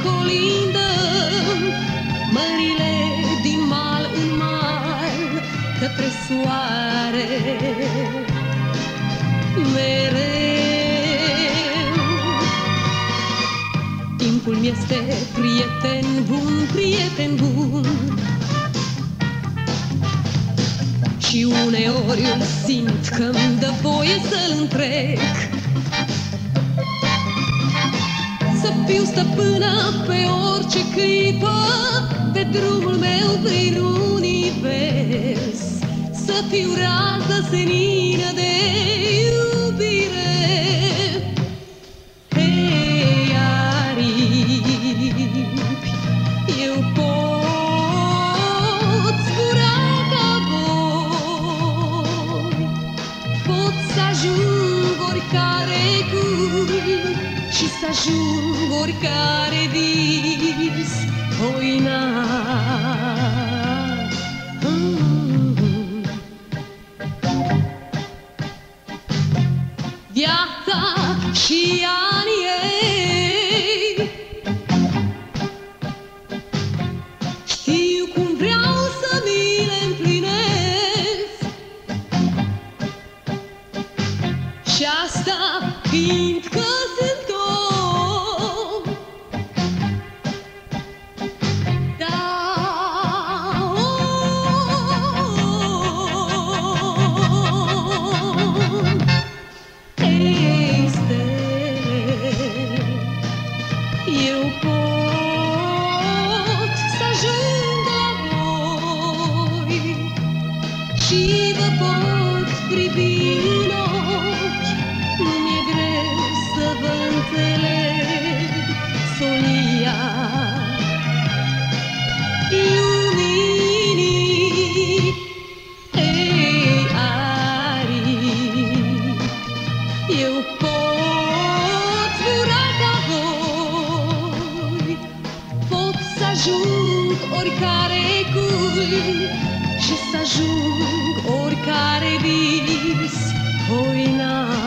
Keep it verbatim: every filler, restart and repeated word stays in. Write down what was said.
colindă mările din mal în mal către soare. Mereu timpul mi-este prieten bun, prieten bun, și uneori îl simt că-mi dă voie să-l întrec, să fiu stăpână pe orice clipă de drumul meu prin univers, să fiu rază senină de iubire. Hei, aripi, eu pot zbura ca voi, pot să ajung oricare cui și să ajung oricare vis. Oi, na, viața și anii ei, știu cum vreau să mi le împlinesc, și asta fiindcă sunt om. Da, om. Ei, stele, eu pot să ajung la voi și vă pot privi în ochi. Nu mi-e greu să vă înțeleg solia luminii. Ei, aripi, eu pot zbura ca voi, pot să ajung oricare cui și să ajung oricare vis. Oi, na.